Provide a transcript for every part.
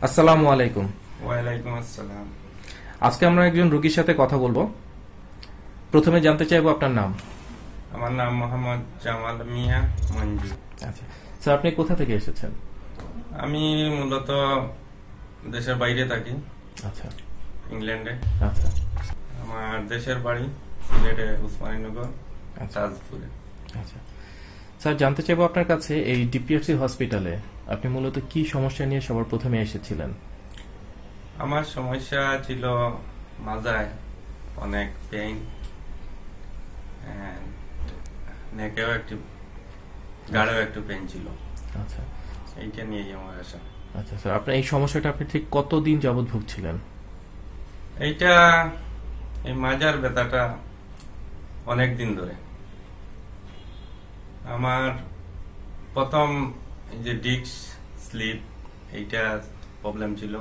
আসসালামু আলাইকুম। ওয়ালাইকুম আসসালাম। আজকে আমরা একজন রোগীর সাথে কথা বলবো। প্রথমে জানতে চাইবো আপনার নাম। আমার নাম মোহাম্মদ জামাল মিয়া মঞ্জু। আচ্ছা স্যার, আপনি কোথা থেকে এসেছেন? আমি মূলত দেশের বাইরে থাকি। আচ্ছা, ইংল্যান্ডে। আচ্ছা আমার দেশের বাড়ি সিলেটে উসমানীনগর তাজপুরে। আচ্ছা স্যার, জানতে চাইবো আপনার কাছে এই ডিপিআরসি হসপিটালে আপনি মূলত কি সমস্যা নিয়ে সবার প্রথমে এসেছিলেন? আমার সমস্যা ছিল মাজায় অনেক পেইন, নেকেও একটু গাড়েও একটু পেইন ছিল। আচ্ছা, এইটা নিয়েই আমার আসা। আচ্ছা স্যার, আপনার এই সমস্যাটা আপনি ঠিক কতদিন যাবত ভুগছিলেন? এইটা এই মাজার ব্যথাটা অনেক দিন ধরে। আমার প্রথম এই যে ডিস্ক স্লিপ এইটা প্রবলেম ছিল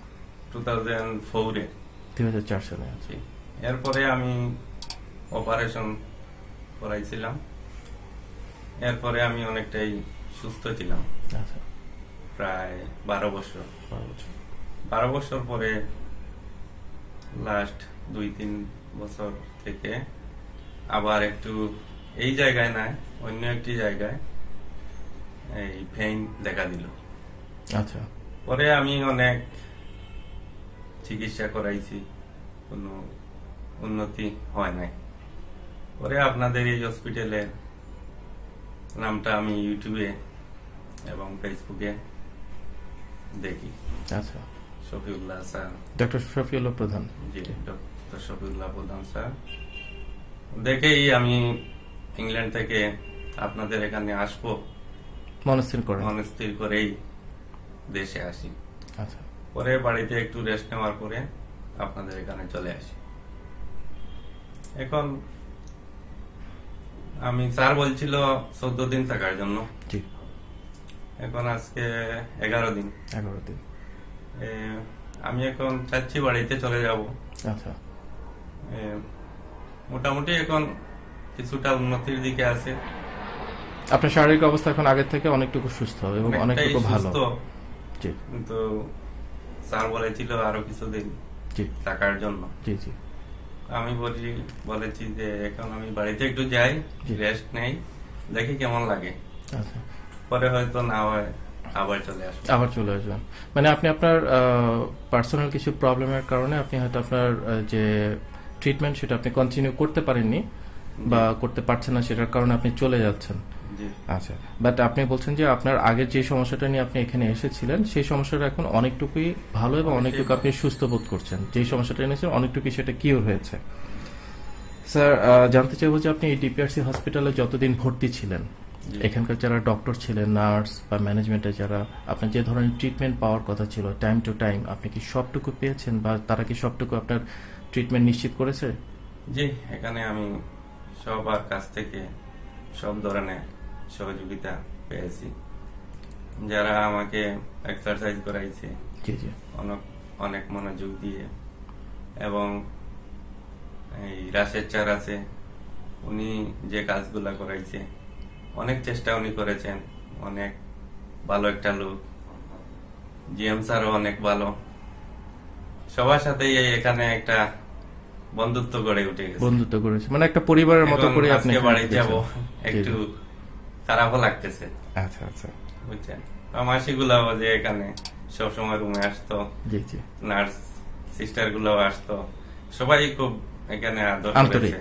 2004 সালে। এরপরে আমি অপারেশন করাইছিলাম। এরপরে আমি অনেকটাই সুস্থ ছিলাম। আচ্ছা, প্রায় 12 বছর। 12 বছর পরে লাস্ট 2-3 বছর থেকে আবার একটু এই জায়গায় না অন্য একটি জায়গায় এই পেইন দেখা দিল। আচ্ছা, পরে আমি অনেক চিকিৎসা করাইছি, কোনো উন্নতি হয় নাই। পরে আপনাদের এই হসপিটালের নামটা আমি ইউটিউবে এবং ফেসবুকে দেখি। আচ্ছা, শফিউল্লাহ স্যার, ডক্টর শফিউল্লাহ প্রধান। জি, ডক্টর শফিউল্লাহ প্রধান স্যার দেখেই আমি ইংল্যান্ড থেকে আপনাদের এখানে আসবো মনস্থির করেই দেশে আসি। আচ্ছা, পরে বাড়িতে একটু রেস্ট নেওয়ার পরে আপনাদের এখানে চলে আসি। এখন আমি স্যার বলছিল 14 দিন থাকার জন্য। এখন আজকে 11 দিন। আমি এখন চাচ্ছি বাড়িতে চলে যাব। আচ্ছা, মোটামুটি এখন কিছুটা উন্নতির দিকে আছে। আপনার শারীরিক অবস্থা এখন আগের থেকে অনেকটুকু সুস্থ এবং অনেকটুকু ভালো। কিন্তু স্যার বলেছিল আরো কিছুদিন থাকার জন্য। আমি বলেছি যে এখন আমি বাড়িতে একটু যাই, রেস্ট নেই, দেখি কেমন লাগে। আচ্ছা, পরে হয়তো না হয় আবার চলে আসবেন। মানে আপনি আপনার পার্সোনাল কিছু প্রবলেমের কারণে আপনি হয়তো আপনার যে ট্রিটমেন্ট সেটা আপনি কন্টিনিউ করতে পারেননি বা করতে পারছেন না, সেটার কারণে আপনি চলে যাচ্ছেন। আচ্ছা, বাট আপনি বলছেন যে আপনার আগের যে সমস্যাটা নিয়ে আপনি এখানে এসেছিলেন সেই সমস্যাটা এখন অনেকটুকুই ভালো এবং অনেকটুকু আপনি সুস্থ বোধ করছেন। যে সমস্যাটা এনেছেন অনেকটুকুই সেটা কিওর হয়েছে। স্যার, জানতে চাইবো যে আপনি এই ডিপিআরসি হসপিটালে যতদিন ভর্তি ছিলেন, এখানকার যারা ডক্টর ছিলেন, নার্স বা ম্যানেজমেন্টে যারা আপনার যে ধরনের ট্রিটমেন্ট পাওয়ার কথা ছিল টাইম টু টাইম, আপনি কি সবটুকু পেয়েছেন বা তারা কি সবটুকু আপনার ট্রিটমেন্ট নিশ্চিত করেছে? জি, এখানে আমি সবার কাছ থেকে সব ধরনের সহযোগিতা পেয়েছি। যারা আমাকে এক্সারসাইজ করাইছে অনেক মনোযোগ দিয়ে, এবং এই রাশেদ স্যার আছে, উনি যে কাজগুলা করাইছে অনেক চেষ্টা উনি করেছেন। অনেক ভালো একটা লোক। জিএম স্যারও অনেক ভালো। সবার সাথেই এখানে একটা বন্ধুত্ব গড়ে উঠে গেছে, মানে একটা পরিবারের মতো করে আপনি বাড়ি যাব, একটু খারাপও লাগতেছে। আচ্ছা আচ্ছা, বুঝছেন। মাসিগুলাও যে এখানে সবসময় রুমে আসতো, নার্স সিস্টার গুলাও আসতো, সবাই খুব এখানে আন্তরিক।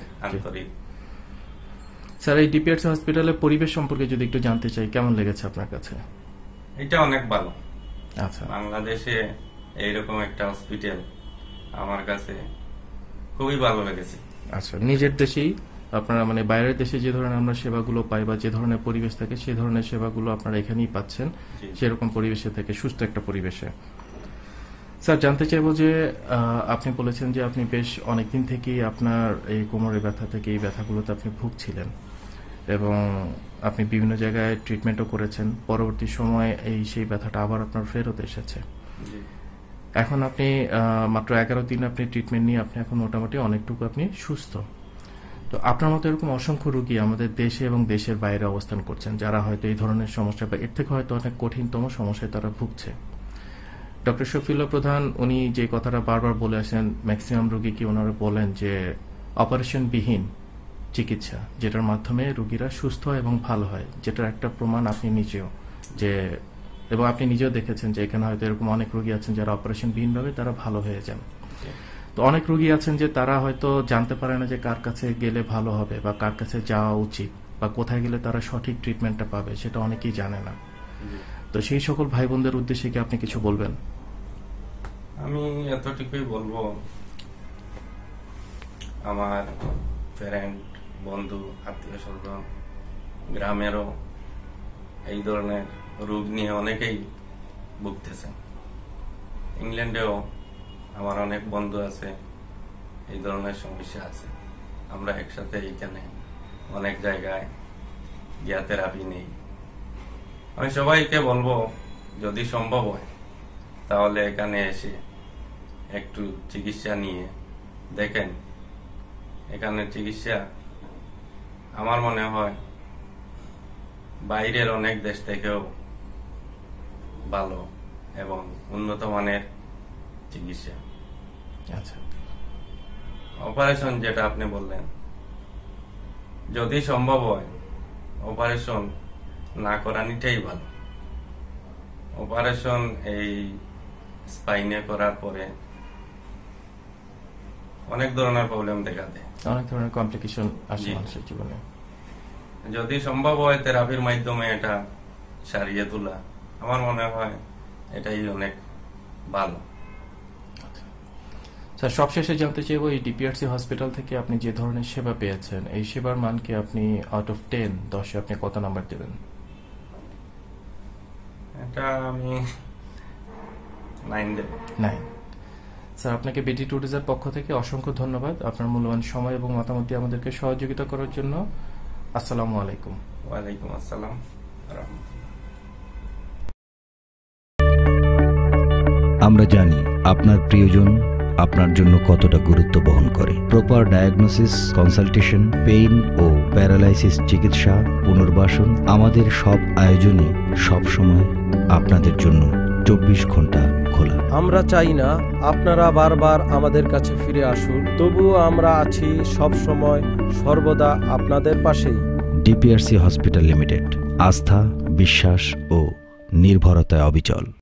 স্যার, এই ডিপিআরসি হসপিটালের পরিবেশ সম্পর্কে যদি একটু জানতে চাই, কেমন লেগেছে আপনার কাছে? এটা অনেক ভালো। আচ্ছা, বাংলাদেশে এইরকম একটা হসপিটাল আমার কাছে খুবই ভালো লেগেছে। আচ্ছা, নিজের দেশেই আপনারা মানে বাইরের দেশে যে ধরনের আমরা সেবাগুলো পাই বা যে ধরনের পরিবেশ থাকে সেই ধরনের সেবাগুলো আপনারা এখানেই পাচ্ছেন, সেরকম পরিবেশে থেকে সুস্থ একটা পরিবেশে। স্যার, জানতে চাইবো যে আপনি বলেছেন যে আপনি বেশ অনেকদিন থেকেই আপনার এই কোমরের ব্যথা থেকে এই ব্যথাগুলোতে আপনি ভুগছিলেন এবং আপনি বিভিন্ন জায়গায় ট্রিটমেন্টও করেছেন। পরবর্তী সময়ে সেই ব্যথাটা আবার আপনার ফেরত এসেছে। এখন আপনি মাত্র 11 দিন আপনি ট্রিটমেন্ট নিয়ে আপনি এখন মোটামুটি অনেকটুকু আপনি সুস্থ। তো আপনার মতো এরকম অসংখ্য রোগী আমাদের দেশে এবং দেশের বাইরে অবস্থান করছেন, যারা হয়তো এই ধরনের সমস্যা বা এর থেকে হয়তো অনেক কঠিনতম সমস্যায় তারা ভুগছে। ডক্টর শফিউল্লাহ প্রধান উনি যে কথাটা বারবার বলে আসেন, ম্যাক্সিমাম রোগীকে ওনারা বলেন যে অপারেশনবিহীন চিকিৎসা, যেটার মাধ্যমে রোগীরা সুস্থ এবং ভালো হয়, যেটার একটা প্রমাণ আপনি নিজেও এবং আপনি নিজেও দেখেছেন যে এখানে হয়তো এরকম অনেক রোগী আছেন যারা অপারেশনবিহীনভাবে তারা ভালো হয়ে যান। তো অনেক রোগী আছেন যে তারা হয়তো জানতে পারে না যে কার কাছে গেলে ভালো হবে বা কার কাছে যাওয়া উচিত বা কোথায় গেলে তারা সঠিক ট্রিটমেন্টটা পাবে, সেটা অনেকেই জানে না। তো সেই সকল ভাই বোনদের উদ্দেশ্যে কি আপনি কিছু বলবেন? আমি এতটুকুই বলবো, আমার ফ্রেন্ড, বন্ধু, আত্মীয় স্বজন, গ্রামেরও এই ধরনের রোগ নিয়ে অনেকেই ভুগতেছেন। ইংল্যান্ডেও আমার অনেক বন্ধু আছে, এই ধরনের সমস্যা আছে। আমরা একসাথে এখানে অনেক জায়গায় গিয়া থেরাপি নেই। আমি সবাইকে বলবো, যদি সম্ভব হয় তাহলে এখানে এসে একটু চিকিৎসা নিয়ে দেখেন। এখানে চিকিৎসা আমার মনে হয় বাইরের অনেক দেশ থেকেও ভালো এবং উন্নত মানের চিকিৎসা। আচ্ছা, অপারেশন যেটা আপনি বললেন, যদি সম্ভব হয় অপারেশন না করানিটাই ভালো। অপারেশন এই স্পাইনে করার পরে অনেক ধরনের প্রবলেম দেখা দেয়, অনেক ধরনের কমপ্লিকেশন আসে মানুষের জীবনে। যদি সম্ভব হয় থেরাপির মাধ্যমে এটা সারিয়ে তোলা, আমার মনে হয় এটাই অনেক ভালো। স্যার, সবশেষে জানতে চাইবো, এই ডিপিআরসি হসপিটাল থেকে আপনি যে ধরনের সেবা পেয়েছেন, এই সেবার মানকে আপনি আউট অফ 10 আপনি কত নাম্বার দেবেন? এটা আমি 9 দেব। 9। স্যার, আপনাকে বিডি ট্যুরিজমের পক্ষ থেকে অসংখ্য ধন্যবাদ আপনার মূল্যবান সময় এবং মতামত দিয়ে আমাদেরকে সহযোগিতা করার জন্য। আসসালামু আলাইকুম। ওয়ালাইকুম আসসালাম রাহমাতুল্লাহ। আমরা জানি আপনার প্রিয়জন আপনার জন্য কতটা গুরুত্ব বহন করে। প্রপার ডায়াগনোসিস, কনসালটেশন, পেইন ও প্যারালাইসিস চিকিৎসা, পুনর্বাসন, আমাদের সব আয়োজনে সব সময় আপনাদের জন্য 24 ঘন্টা খোলা। আমরা চাই না আপনারা বারবার আমাদের কাছে ফিরে আসুন, তবুও আমরা আছি সব সময় সর্বদা আপনাদের পাশেই। ডিপিআরসি হসপিটাল লিমিটেড, আস্থা, বিশ্বাস ও নির্ভরতায় অবিচল।